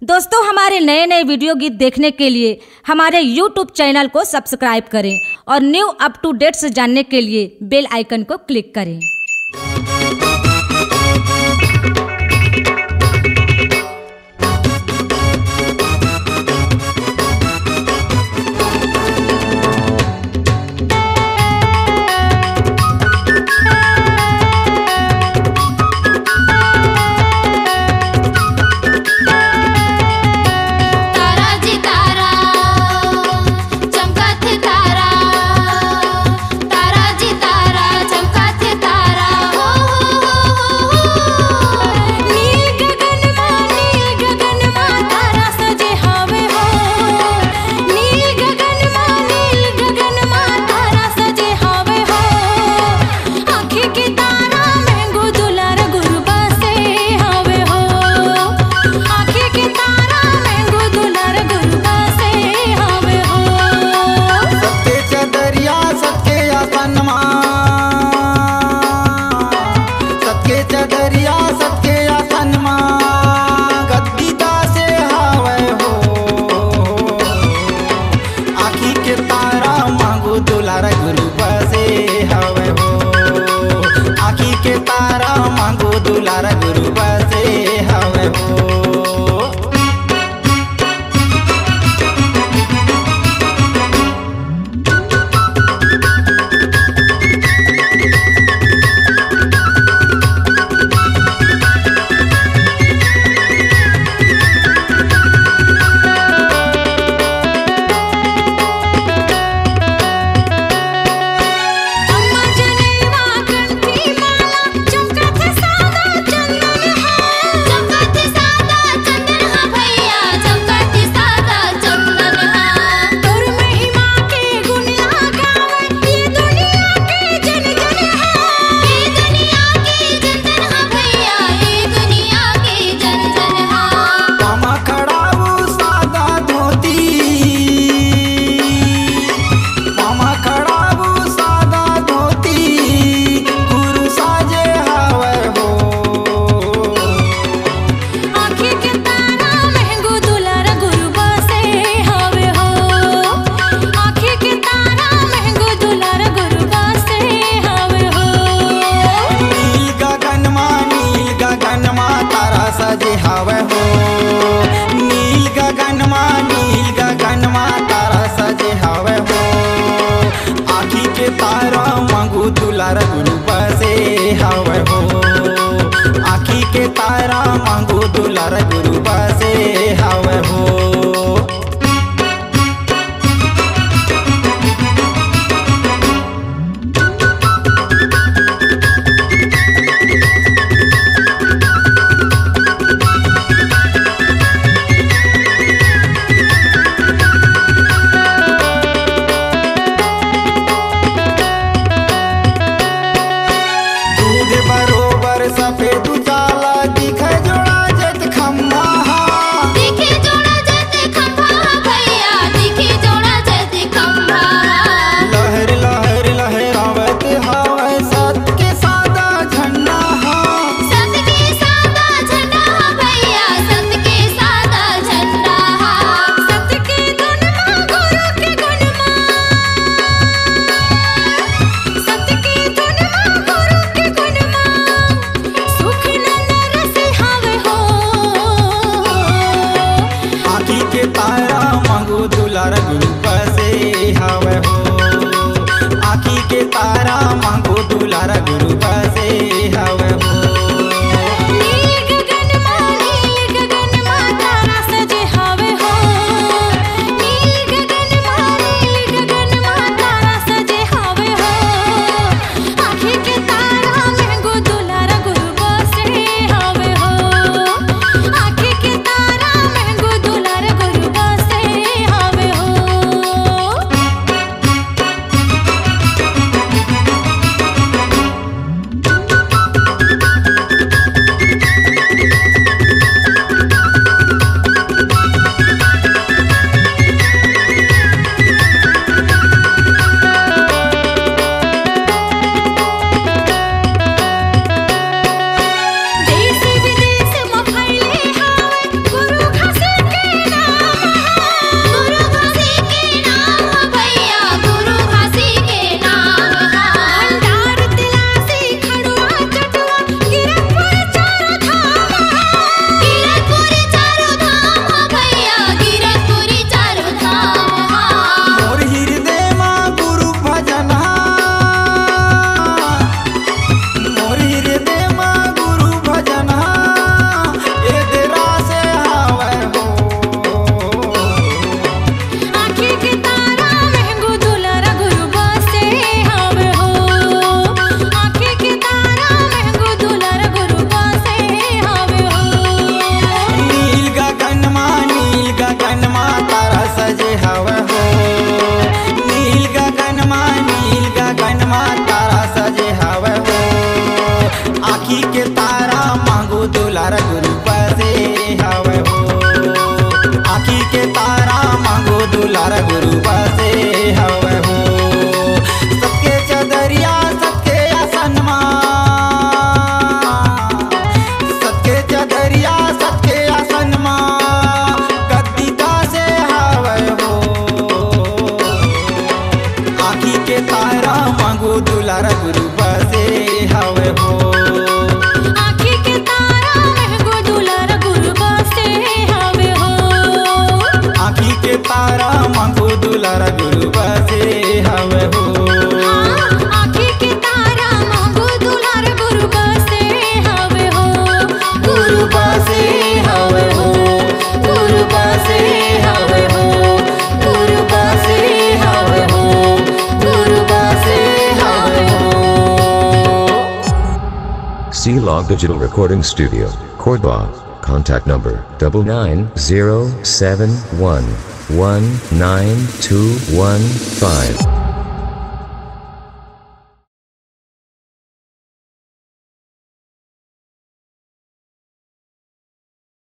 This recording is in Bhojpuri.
दोस्तों, हमारे नए नए वीडियो गीत देखने के लिए हमारे YouTube चैनल को सब्सक्राइब करें और न्यू अप टू डेट्स जानने के लिए बेल आइकन को क्लिक करें। दुलारा गुरु बसे हवे हो। सजे हवे हो नील गगन मा तारा सजे हवे हो। आखी के तारा मांगू दुलार गुरु बसे हवे हो। आखी के तारा मांगू दुलार गुरु बसे हवे हो। बरोबर सफेद उजाला दिखे जोड़ा Sound Digital Recording Studio, Cordoba. Contact number 99071192115.